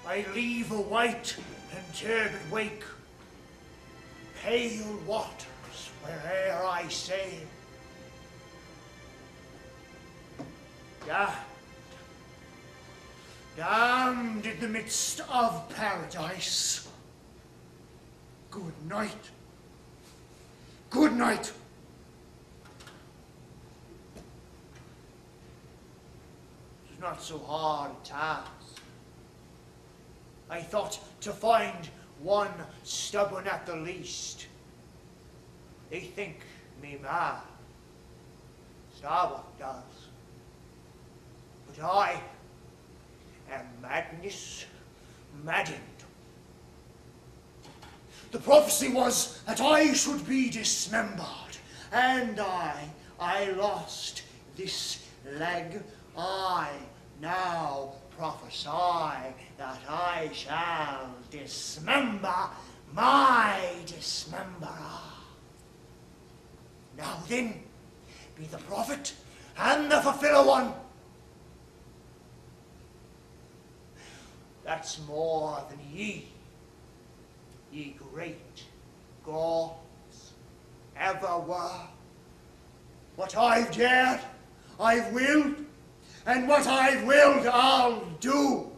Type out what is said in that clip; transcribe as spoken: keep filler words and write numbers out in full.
I leave a white and turbid wake, pale waters where'er I sail. Damned, damned in the midst of paradise. Good night, good night. It's not so hard a task. I thought to find one stubborn at the least. They think me mad. Starbuck does. But I am madness maddened. The prophecy was that I should be dismembered, and I, I lost this leg. I now prophesy that I shall dismember my dismemberer. Now then, be the prophet and the fulfiller one. That's more than ye, ye great gods, ever were. What I've dared, I've willed, and what I've willed, I'll do.